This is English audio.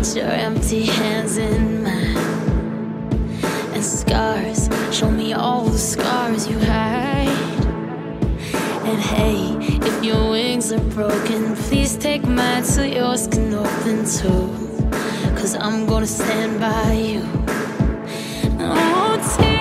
Put your empty hands in mine. And scars, show me all the scars you hide. And hey, if your wings are broken, please take mine so yours can open too. 'Cause I'm gonna stand by you. Oh,